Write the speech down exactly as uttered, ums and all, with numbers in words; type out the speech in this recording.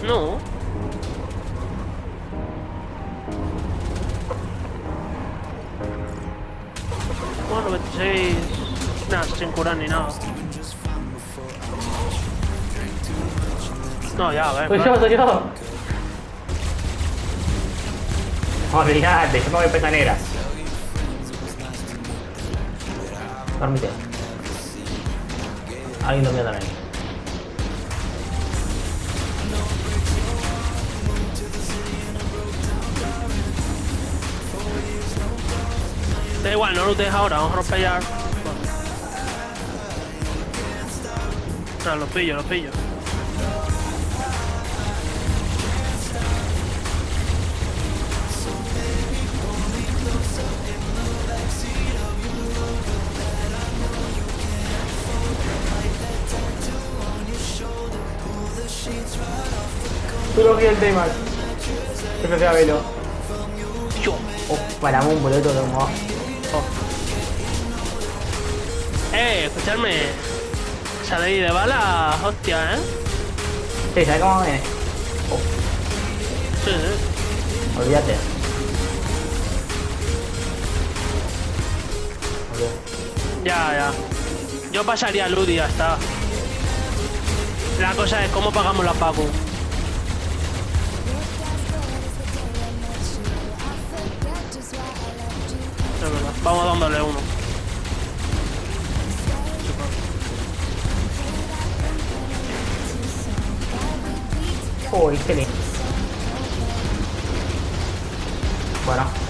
No. Bueno, veintiséis... Nada, sin curar ni nada. No, ya, a ver. Soy vale. yo, soy yo. Olvídate, yo me voy a pesa negra. Dormite. Alguien durmió también. Da igual, no lo dejes ahora, vamos a rompellar. No, lo pillo, lo pillo. Tú lo vi el tema. Yo prefiero verlo. Yo. Oh, para un boleto de humo. Oh. Eh, escuchadme. Saléis de bala, hostia, ¿eh? Sí, ¿sabes cómo viene? Oh, Sí, sí. olvídate. Olvídate. Ya, ya. Yo pasaría a Lud y ya está. La cosa es cómo pagamos la Paco. Es verdad. Vamos dándole uno. Uy, qué lindo. Bueno.